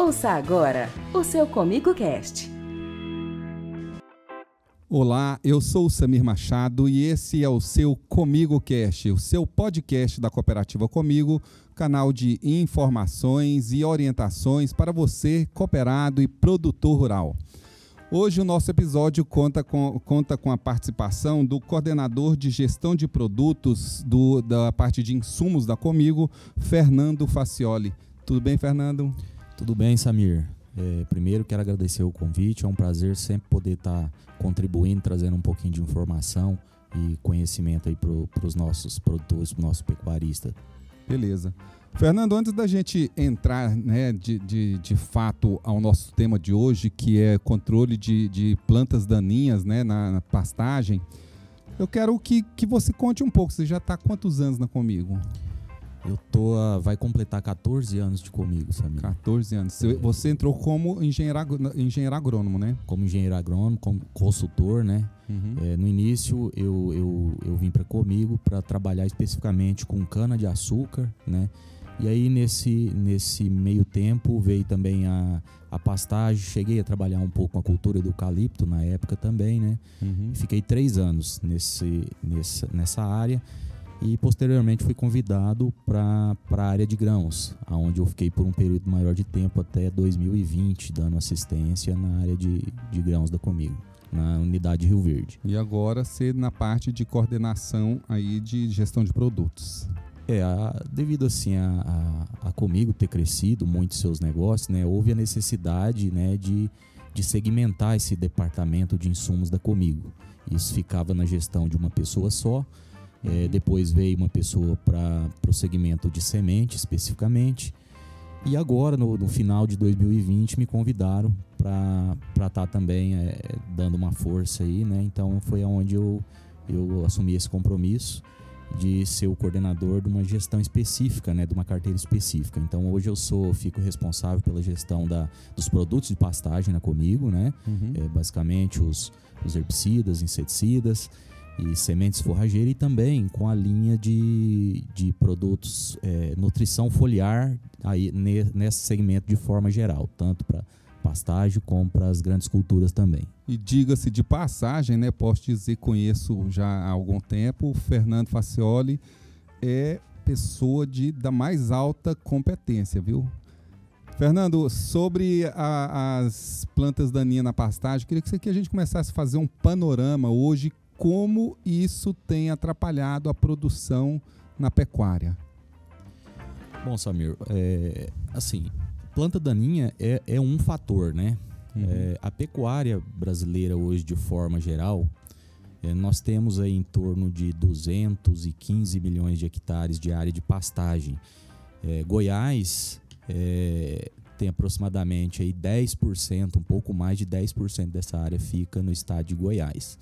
Ouça agora o seu Comigo Cast. Olá, eu sou o Samir Machado e esse é o seu Comigo Cast, o seu podcast da Cooperativa Comigo, canal de informações e orientações para você, cooperado e produtor rural. Hoje o nosso episódio conta com a participação do coordenador de gestão de produtos da parte de insumos da Comigo, Fernando Facioli. Tudo bem, Fernando? Tudo bem, Samir. Primeiro quero agradecer o convite, é um prazer sempre poder estar contribuindo, trazendo um pouquinho de informação e conhecimento aí para os nossos produtores, para o nosso pecuarista. Beleza. Fernando, antes da gente entrar, né, de fato ao nosso tema de hoje, que é controle de plantas daninhas, né, na pastagem, eu quero que você conte um pouco. Você já está há quantos anos na Comigo? Vai completar 14 anos de Comigo, Samir. 14 anos. Você entrou como engenheiro agrônomo, né? Como engenheiro agrônomo, como consultor, né? Uhum. No início eu vim para Comigo para trabalhar especificamente com cana-de-açúcar, né? E aí nesse meio tempo veio também a pastagem, cheguei a trabalhar um pouco com a cultura do eucalipto na época também, né? Uhum. Fiquei 3 anos nessa área. E posteriormente fui convidado para a área de grãos, onde eu fiquei por um período maior de tempo, até 2020, dando assistência na área de grãos da Comigo, na unidade de Rio Verde. E agora você na parte de coordenação aí de gestão de produtos. Devido assim a Comigo ter crescido muito seus negócios, né, houve a necessidade, né, de segmentar esse departamento de insumos da Comigo. Isso ficava na gestão de uma pessoa só. Depois veio uma pessoa para o segmento de semente especificamente. E agora, no final de 2020, me convidaram para estar também dando uma força aí, né? Então foi onde eu assumi esse compromisso de ser o coordenador de uma gestão específica, né? De uma carteira específica. Então hoje eu fico responsável pela gestão dos produtos de pastagem na Comigo, né? Uhum. Basicamente os herbicidas, inseticidas e sementes forrageiras, e também com a linha de produtos nutrição foliar aí nesse segmento de forma geral, tanto para pastagem como para as grandes culturas também. E diga-se de passagem, né, posso dizer, conheço já há algum tempo, o Fernando Facioli é pessoa da mais alta competência, viu? Fernando, sobre as plantas daninhas na pastagem, queria que a gente começasse a fazer um panorama hoje, como isso tem atrapalhado a produção na pecuária. Bom, Samir, assim, planta daninha é um fator, né? Uhum. A pecuária brasileira hoje, de forma geral, nós temos aí em torno de 215 milhões de hectares de área de pastagem. Goiás tem aproximadamente aí 10%, um pouco mais de 10% dessa área fica no estado de Goiás.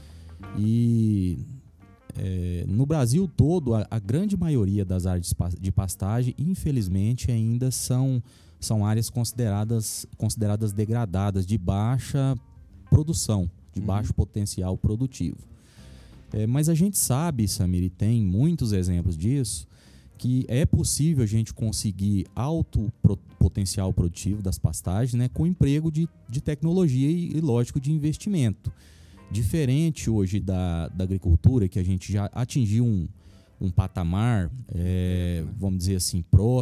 E no Brasil todo, a grande maioria das áreas de pastagem, infelizmente, ainda são áreas consideradas degradadas, de baixa produção, de baixo potencial produtivo. Mas a gente sabe, Samir, e tem muitos exemplos disso, que é possível a gente conseguir alto potencial produtivo das pastagens, né, com emprego de tecnologia e, lógico, de investimento. Diferente hoje da agricultura, que a gente já atingiu um patamar, vamos dizer assim,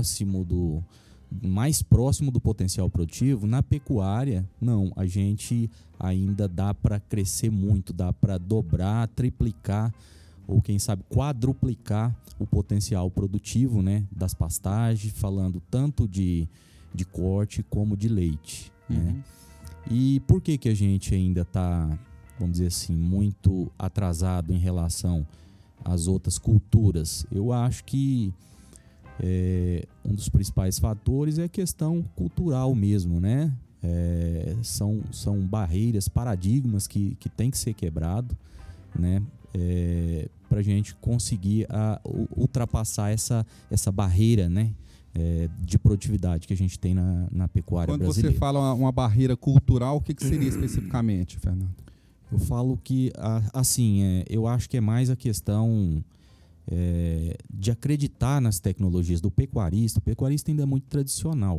mais próximo do potencial produtivo. Na pecuária, não, a gente ainda dá para crescer muito, dá para dobrar, triplicar ou quem sabe quadruplicar o potencial produtivo, né, das pastagens, falando tanto de corte como de leite. Uhum. Né? E por que a gente ainda está, vamos dizer assim, muito atrasado em relação às outras culturas? Eu acho que um dos principais fatores é a questão cultural mesmo, né? São barreiras, paradigmas que tem que ser quebrado, né? Para a gente conseguir ultrapassar essa barreira, né? De produtividade que a gente tem na pecuária brasileira. Quando você fala uma barreira cultural, o que seria especificamente, Fernando? Eu falo que, assim, eu acho que é mais a questão de acreditar nas tecnologias do pecuarista. O pecuarista ainda é muito tradicional,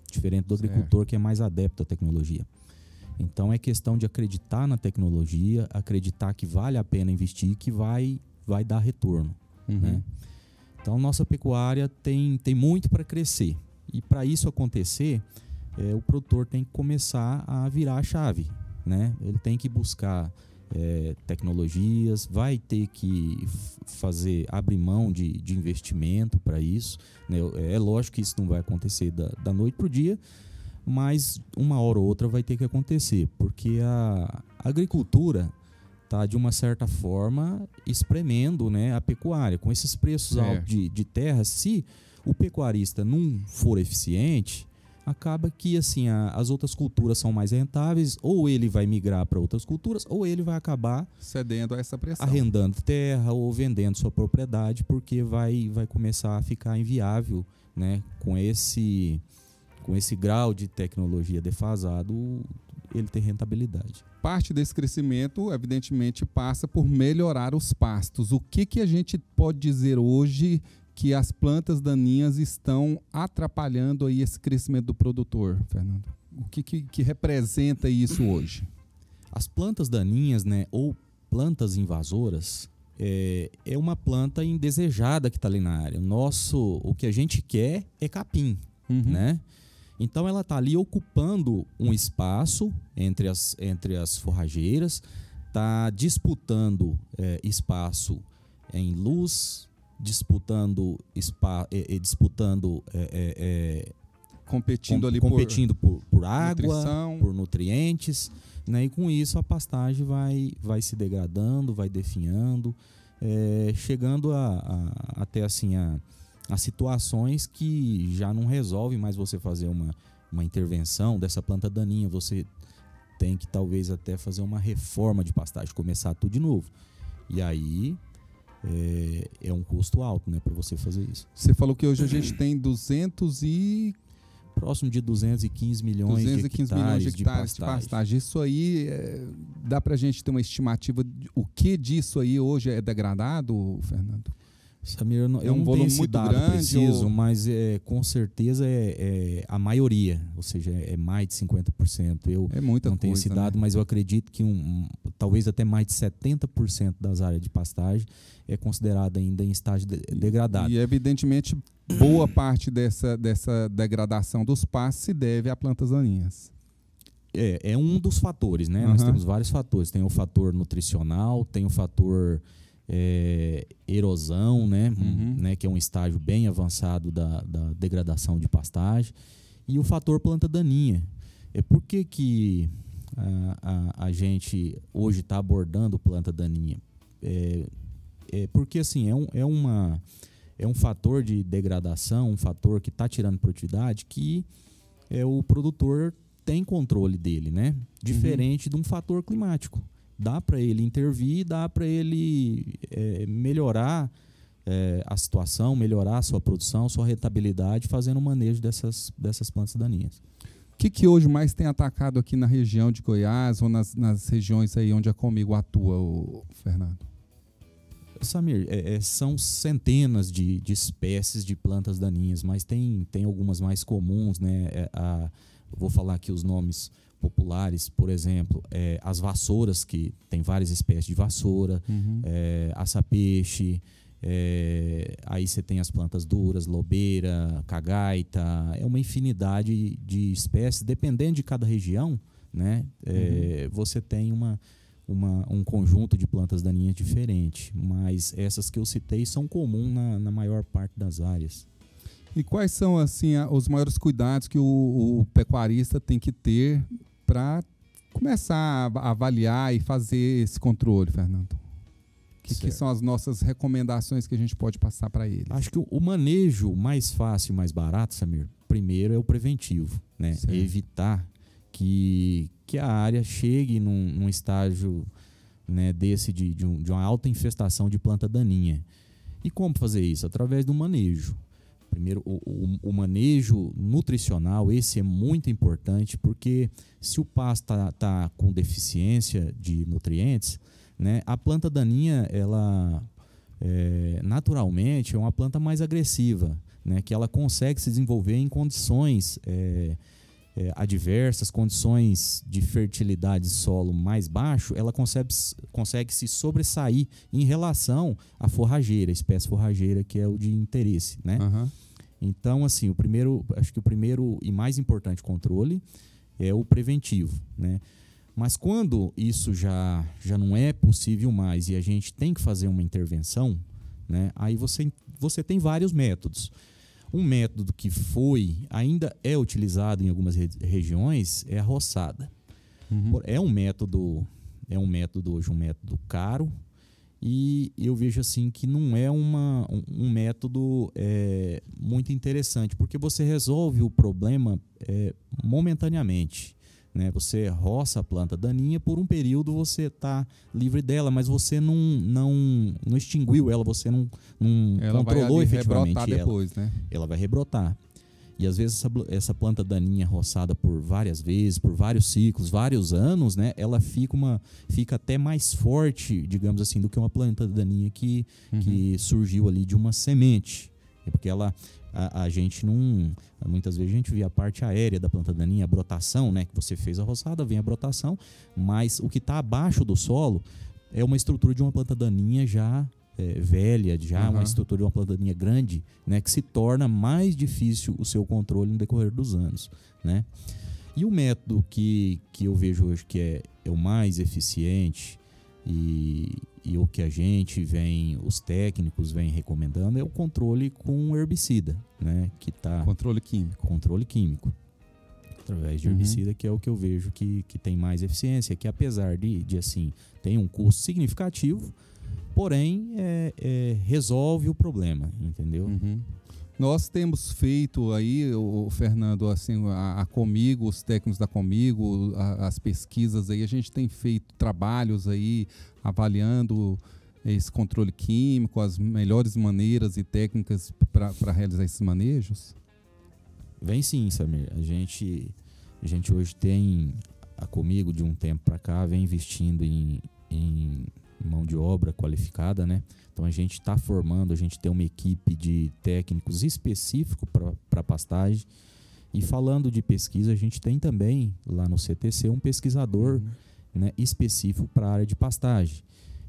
diferente do agricultor que é mais adepto à tecnologia. Então é questão de acreditar na tecnologia, acreditar que vale a pena investir, que vai dar retorno. Né? Então nossa pecuária tem muito para crescer. E para isso acontecer, o produtor tem que começar a virar a chave. Né? Ele tem que buscar tecnologias, vai ter que abrir mão de investimento para isso. Né? É lógico que isso não vai acontecer da noite para o dia, mas uma hora ou outra vai ter que acontecer, porque a agricultura está, de uma certa forma, espremendo, né, a pecuária. Com esses preços altos de terra, se o pecuarista não for eficiente, acaba que assim, as outras culturas são mais rentáveis, ou ele vai migrar para outras culturas, ou ele vai acabar cedendo a essa pressão, arrendando terra ou vendendo sua propriedade, porque vai começar a ficar inviável, né? Com esse grau de tecnologia defasado, ele tem rentabilidade. Parte desse crescimento, evidentemente, passa por melhorar os pastos. O que a gente pode dizer hoje que as plantas daninhas estão atrapalhando aí esse crescimento do produtor, Fernando? O que representa isso hoje? As plantas daninhas, né, ou plantas invasoras, é uma planta indesejada que está ali na área. O que a gente quer é capim, né? Então ela está ali ocupando um espaço entre as forrageiras, está disputando espaço em luz, competindo por água, nutrição, por nutrientes, né? E com isso a pastagem vai se degradando, vai definhando, chegando até assim a situações que já não resolve mais você fazer uma intervenção dessa planta daninha. Você tem que talvez até fazer uma reforma de pastagem, começar tudo de novo. E aí é um custo alto, né, para você fazer isso. Você falou que hoje a gente tem próximo de 215 milhões de hectares de pastagem. Isso aí, dá para a gente ter uma estimativa de o que disso aí hoje é degradado, Fernando? Samir, eu não volume tenho muito grande preciso, mas com certeza é a maioria, ou seja, é mais de 50%. Eu não tenho esse dado, né? Mas eu acredito que talvez até mais de 70% das áreas de pastagem é considerada ainda em estágio degradado. E evidentemente boa parte dessa degradação dos pastos se deve a plantas daninhas. É um dos fatores, né? Nós temos vários fatores. Tem o fator nutricional, tem o fator erosão, né? Que é um estágio bem avançado da degradação de pastagem, e o fator planta daninha. Por que a gente hoje está abordando planta daninha? Porque assim, é um fator de degradação, um fator que está tirando produtividade, que o produtor tem controle dele, né? Diferente de um fator climático. Dá para ele intervir, dá para ele melhorar a situação, melhorar a sua produção, sua rentabilidade, fazendo o manejo dessas plantas daninhas. O que hoje mais tem atacado aqui na região de Goiás ou nas regiões aí onde a Comigo atua, Fernando? Samir, são centenas de espécies de plantas daninhas, mas tem algumas mais comuns, né? Vou falar aqui os nomes populares, por exemplo, as vassouras, que tem várias espécies de vassoura, aça-peixe, aí você tem as plantas duras, lobeira, cagaita, é uma infinidade de espécies, dependendo de cada região, né? Você tem um conjunto de plantas daninhas diferente, mas essas que eu citei são comuns na maior parte das áreas. E quais são assim os maiores cuidados que o pecuarista tem que ter para começar a avaliar e fazer esse controle, Fernando? O que são as nossas recomendações que a gente pode passar para eles? Acho que o manejo mais fácil e mais barato, Samir, primeiro é o preventivo, né? Evitar que a área chegue num estágio, né, desse de uma alta infestação de planta daninha. E como fazer isso? Através do manejo. Primeiro, o manejo nutricional, esse é muito importante, porque se o pasto está com deficiência de nutrientes, né, a planta daninha, ela naturalmente é uma planta mais agressiva, né, que ela consegue se desenvolver em condições adversas, condições de fertilidade de solo mais baixo, ela consegue se sobressair em relação à forrageira, a espécie forrageira que é o de interesse, né? Uhum. Então, assim, acho que o primeiro e mais importante controle é o preventivo, né? Mas quando isso já não é possível mais e a gente tem que fazer uma intervenção, né, aí você tem vários métodos. Um método que ainda é utilizado em algumas regiões é a roçada. Uhum. É um método hoje, um método caro, e eu vejo assim que não é um método muito interessante, porque você resolve o problema momentaneamente, né? Você roça a planta daninha, por um período você está livre dela, mas você não extinguiu ela, você não ela controlou vai efetivamente rebrotar depois, né? Ela vai rebrotar. E às vezes essa planta daninha roçada por várias vezes, por vários ciclos, vários anos, né, ela fica até mais forte, digamos assim, do que uma planta daninha que surgiu ali de uma semente. É porque a gente não... Muitas vezes a gente vê a parte aérea da planta daninha, a brotação, né, que você fez a roçada, vem a brotação, mas o que está abaixo do solo é uma estrutura de uma planta daninha já velha, já uma estrutura de uma planta daninha grande, né, que se torna mais difícil o seu controle no decorrer dos anos, né? E o método que eu vejo hoje que é o mais eficiente e o que os técnicos vêm recomendando é o controle com herbicida, né? Controle químico. Através de herbicida, que é o que eu vejo que tem mais eficiência, que apesar de assim, tem um custo significativo, porém resolve o problema, entendeu? Uhum. Nós temos feito aí, o Fernando, assim, a Comigo, os técnicos da Comigo, as pesquisas aí, a gente tem feito trabalhos aí avaliando esse controle químico, as melhores maneiras e técnicas para realizar esses manejos? Vem sim, Samir. A gente hoje tem, a Comigo, de um tempo para cá, vem investindo em mão de obra qualificada, né? Então a gente está formando, a gente tem uma equipe de técnicos específico para pastagem. E falando de pesquisa, a gente tem também lá no CTC um pesquisador, né, específico para a área de pastagem,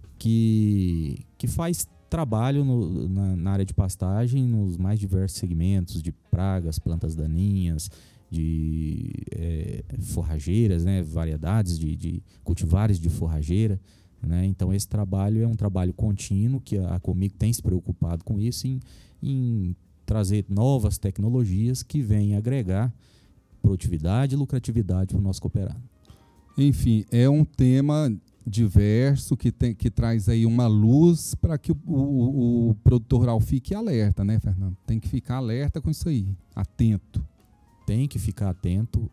que faz trabalho na área de pastagem nos mais diversos segmentos de pragas, plantas daninhas, de forrageiras, né, variedades de cultivares de forrageira, né? Então esse trabalho é um trabalho contínuo que a Comigo tem se preocupado com isso, em trazer novas tecnologias que venham agregar produtividade e lucratividade para o nosso cooperado. Enfim, é um tema diverso que traz aí uma luz para que o produtor rural fique alerta, né, Fernando? Tem que ficar alerta com isso aí, atento. Tem que ficar atento.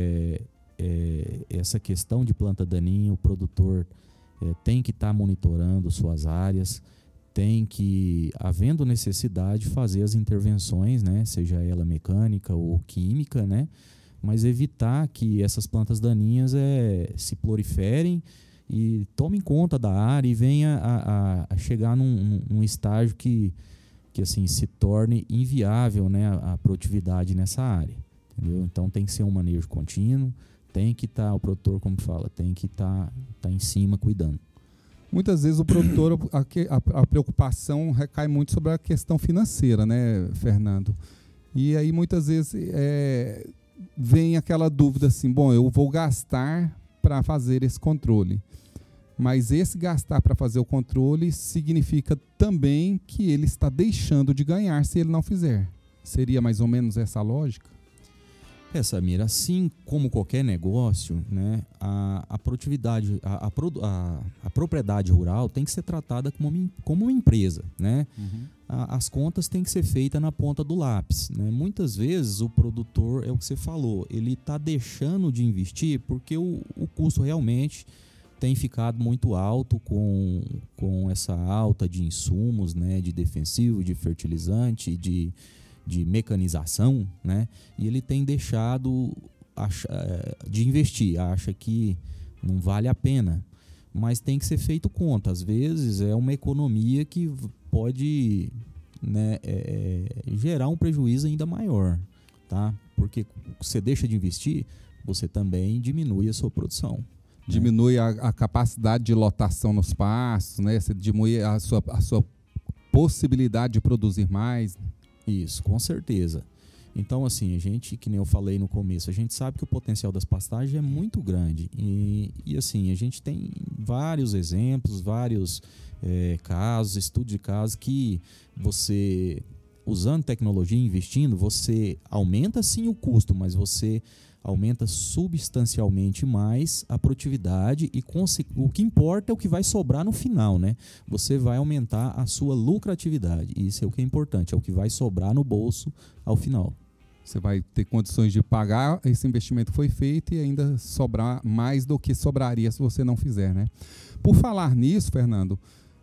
Essa questão de planta daninha, o produtor tem que estar monitorando suas áreas, tem que, havendo necessidade, fazer as intervenções, né, seja ela mecânica ou química, né, mas evitar que essas plantas daninhas se proliferem e tomem conta da área e venha a chegar num estágio que assim, se torne inviável, né, a produtividade nessa área, entendeu? Então tem que ser um manejo contínuo, tem que estar, o produtor, como fala, tem que estar em cima cuidando. Muitas vezes o produtor, a preocupação recai muito sobre a questão financeira, né, Fernando? E aí muitas vezes vem aquela dúvida assim, bom, eu vou gastar para fazer esse controle. Mas esse gastar para fazer o controle significa também que ele está deixando de ganhar se ele não fizer. Seria mais ou menos essa a lógica? Samir, assim como qualquer negócio, né, a produtividade, a propriedade rural tem que ser tratada como uma empresa, né? As contas têm que ser feitas na ponta do lápis, né? Muitas vezes o produtor, é o que você falou, ele está deixando de investir porque o custo realmente tem ficado muito alto com essa alta de insumos, né, de defensivo, de fertilizante, de mecanização, né? E ele tem deixado de investir, acha que não vale a pena, mas tem que ser feito conta. Às vezes é uma economia que pode né, gerar um prejuízo ainda maior, tá? Porque você deixa de investir, você também diminui a sua produção. Diminui a capacidade de lotação nos pastos, né? Você diminui a sua possibilidade de produzir mais. Isso, com certeza. Então, assim, a gente, que nem eu falei no começo, a gente sabe que o potencial das pastagens é muito grande. E assim, a gente tem vários exemplos, vários casos, estudos de casos que você, usando tecnologia e investindo, você aumenta sim o custo, mas você aumenta substancialmente mais a produtividade e o que importa é o que vai sobrar no final, né? Você vai aumentar a sua lucratividade. Isso é o que é importante, é o que vai sobrar no bolso ao final. Você vai ter condições de pagar, esse investimento foi feito e ainda sobrar mais do que sobraria se você não fizer, né? Por falar nisso, Fernando,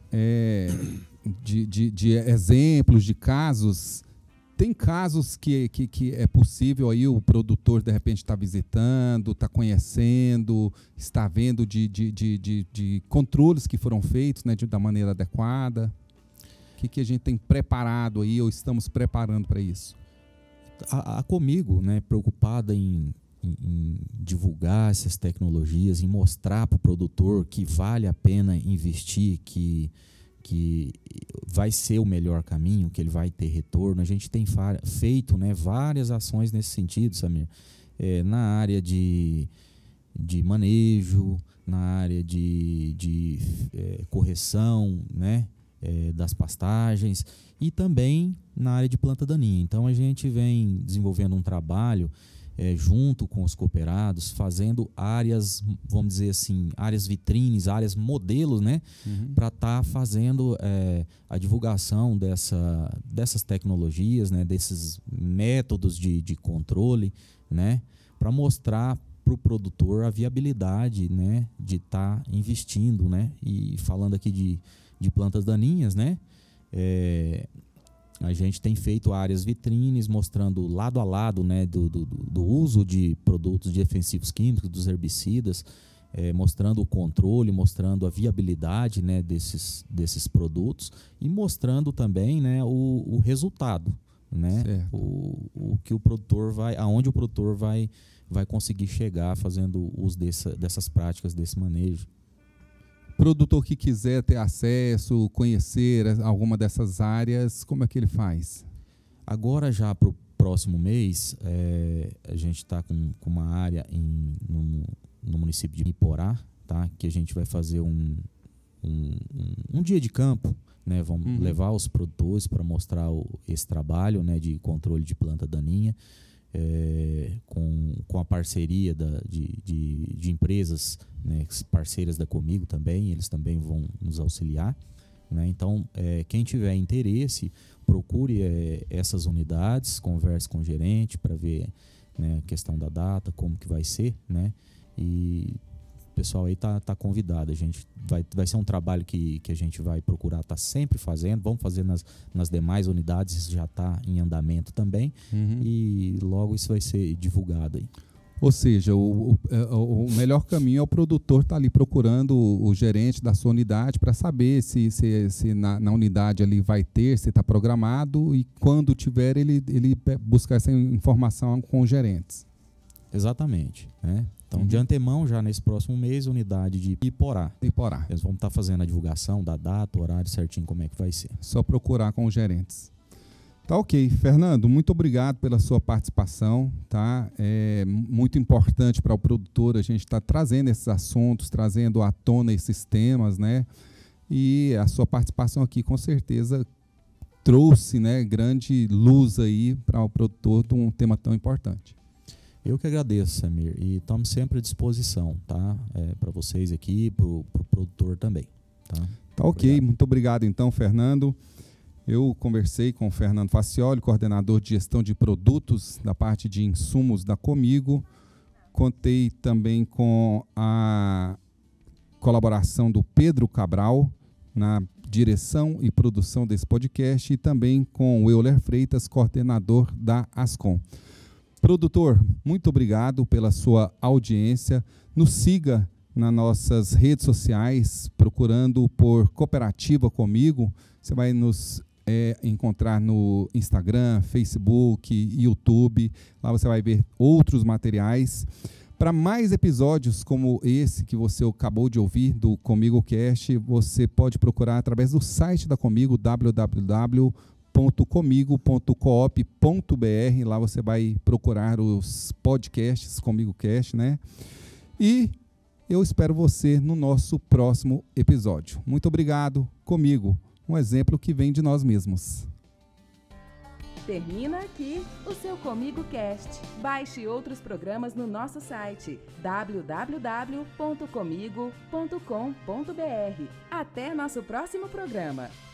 de exemplos, de casos, tem casos que é possível aí o produtor de repente está visitando, está conhecendo, está vendo de controles que foram feitos, né, da maneira adequada. O que a gente tem preparado aí ou estamos preparando para isso? A Comigo, né, preocupada em divulgar essas tecnologias, em mostrar para o produtor que vale a pena investir, que vai ser o melhor caminho, que ele vai ter retorno. A gente tem feito, né, várias ações nesse sentido, Samir, na área de manejo, na área de correção, né, das pastagens e também na área de planta daninha. Então a gente vem desenvolvendo um trabalho junto com os cooperados, fazendo áreas, vamos dizer assim, áreas vitrines, áreas modelos, né, para estar fazendo a divulgação dessas tecnologias, né, desses métodos de controle, né, para mostrar para o produtor a viabilidade, né, de estar investindo, né. E falando aqui de plantas daninhas, né, a gente tem feito áreas vitrines mostrando lado a lado, né, do uso de produtos defensivos químicos, dos herbicidas, mostrando o controle, mostrando a viabilidade, né, desses produtos e mostrando também, né, o resultado, né, o que o produtor aonde o produtor vai conseguir chegar fazendo uso dessas práticas, desse manejo. Produtor que quiser ter acesso, conhecer alguma dessas áreas, como é que ele faz? Agora já para o próximo mês, a gente está com uma área no município de Iporá, tá? Que a gente vai fazer um dia de campo, né? Vamos levar os produtores para mostrar esse trabalho, né, de controle de planta daninha, com a parceria de empresas, né, parceiras da Comigo também, eles também vão nos auxiliar, né? Então, quem tiver interesse, procure essas unidades, converse com o gerente para ver, né, a questão da data, como que vai ser, né? E o pessoal aí tá convidado. A gente vai ser um trabalho que a gente vai procurar estar sempre fazendo. Vamos fazer nas demais unidades, isso já está em andamento também. E logo isso vai ser divulgado aí. Ou seja, o melhor caminho é o produtor estar ali procurando o gerente da sua unidade para saber se na unidade ali vai ter, se está programado, e quando tiver ele buscar essa informação com os gerentes. Exatamente, né? Então, de antemão, já nesse próximo mês, unidade de Iporá. Eles vão estar fazendo a divulgação da data, horário certinho, como é que vai ser. Só procurar com os gerentes. Tá ok. Fernando, muito obrigado pela sua participação. Tá? É muito importante para o produtor a gente estar trazendo esses assuntos, trazendo à tona esses temas, né? E a sua participação aqui, com certeza, trouxe, né, grande luz aí para o produtor de um tema tão importante. Eu que agradeço, Samir, e estamos sempre à disposição, tá? Para vocês aqui, para o produtor também. Tá ok, obrigado. Muito obrigado então, Fernando. Eu conversei com o Fernando Facioli, coordenador de gestão de produtos da parte de insumos da Comigo. Contei também com a colaboração do Pedro Cabral na direção e produção desse podcast e também com o Euler Freitas, coordenador da Ascom. Produtor, muito obrigado pela sua audiência. Nos siga nas nossas redes sociais, procurando por Cooperativa Comigo. Você vai nos encontrar no Instagram, Facebook, YouTube. Lá você vai ver outros materiais. Para mais episódios como esse que você acabou de ouvir do Comigo Cast, você pode procurar através do site da Comigo, www.comigo.coop.br. Lá você vai procurar os podcasts Comigo Cast, né? E eu espero você no nosso próximo episódio. Muito obrigado. Comigo, um exemplo que vem de nós mesmos. Termina aqui o seu Comigo Cast. Baixe outros programas no nosso site www.comigo.com.br. Até nosso próximo programa.